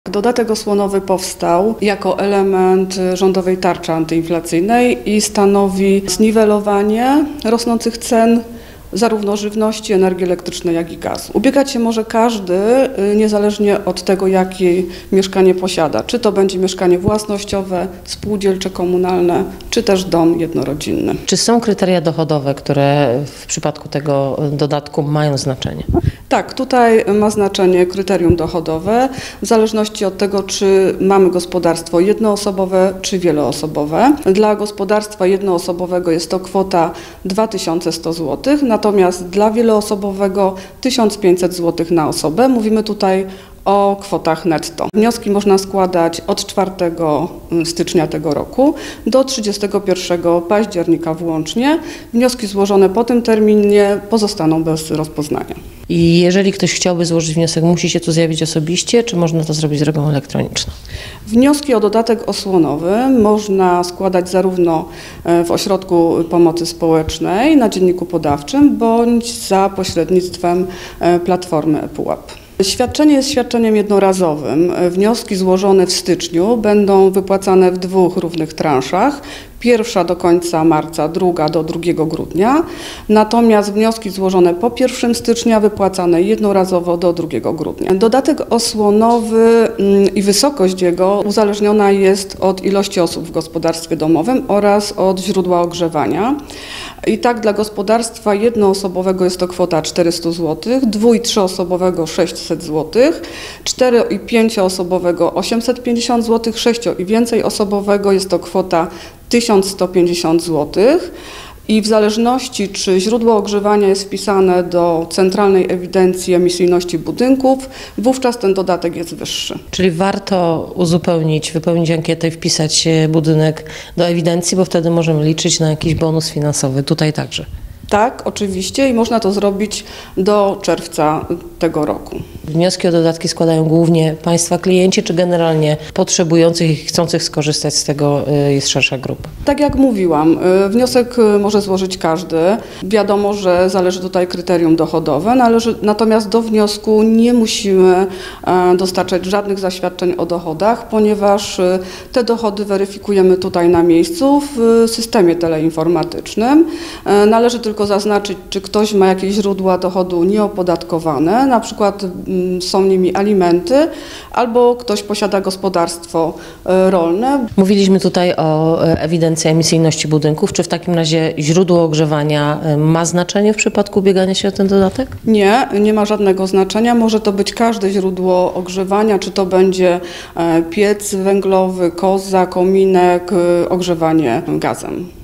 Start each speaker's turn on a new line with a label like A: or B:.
A: Dodatek osłonowy powstał jako element rządowej tarczy antyinflacyjnej i stanowi zniwelowanie rosnących cen zarówno żywności, energii elektrycznej, jak i gazu. Ubiegać się może każdy, niezależnie od tego, jakie mieszkanie posiada. Czy to będzie mieszkanie własnościowe, spółdzielcze, komunalne, czy też dom jednorodzinny.
B: Czy są kryteria dochodowe, które w przypadku tego dodatku mają znaczenie?
A: Tak, tutaj ma znaczenie kryterium dochodowe, w zależności od tego, czy mamy gospodarstwo jednoosobowe, czy wieloosobowe. Dla gospodarstwa jednoosobowego jest to kwota 2100 zł, natomiast dla wieloosobowego 1500 zł na osobę. Mówimy tutaj o kwotach netto. Wnioski można składać od 4 stycznia tego roku do 31 października włącznie. Wnioski złożone po tym terminie pozostaną bez rozpoznania.
B: I jeżeli ktoś chciałby złożyć wniosek, musi się tu zjawić osobiście, czy można to zrobić drogą elektroniczną?
A: Wnioski o dodatek osłonowy można składać zarówno w Ośrodku Pomocy Społecznej na Dzienniku Podawczym, bądź za pośrednictwem platformy ePUAP. Świadczenie jest świadczeniem jednorazowym. Wnioski złożone w styczniu będą wypłacane w 2 równych transzach. Pierwsza do końca marca, druga do 2 grudnia. Natomiast wnioski złożone po 1 stycznia wypłacane jednorazowo do 2 grudnia. Dodatek osłonowy i wysokość jego uzależniona jest od ilości osób w gospodarstwie domowym oraz od źródła ogrzewania. I tak dla gospodarstwa jednoosobowego jest to kwota 400 zł, 2- i 3-osobowego 600 zł, 4- i 5-osobowego 850 zł, 6- i więcej osobowego jest to kwota 1150 zł. I w zależności, czy źródło ogrzewania jest wpisane do Centralnej Ewidencji Emisyjności Budynków, wówczas ten dodatek jest wyższy.
B: Czyli warto wypełnić ankietę i wpisać budynek do ewidencji, bo wtedy możemy liczyć na jakiś bonus finansowy. Tutaj także.
A: Tak, oczywiście i można to zrobić do czerwca tego roku.
B: Wnioski o dodatki składają głównie Państwa klienci, czy generalnie potrzebujących i chcących skorzystać z tego jest szersza grupa?
A: Tak jak mówiłam, wniosek może złożyć każdy. Wiadomo, że zależy tutaj kryterium dochodowe, natomiast do wniosku nie musimy dostarczać żadnych zaświadczeń o dochodach, ponieważ te dochody weryfikujemy tutaj na miejscu w systemie teleinformatycznym. Należy tylko zaznaczyć, czy ktoś ma jakieś źródła dochodu nieopodatkowane, na przykład są nimi alimenty, albo ktoś posiada gospodarstwo rolne.
B: Mówiliśmy tutaj o ewidencji emisyjności budynków. Czy w takim razie źródło ogrzewania ma znaczenie w przypadku ubiegania się o ten dodatek?
A: Nie, nie ma żadnego znaczenia. Może to być każde źródło ogrzewania, czy to będzie piec węglowy, koza, kominek, ogrzewanie gazem.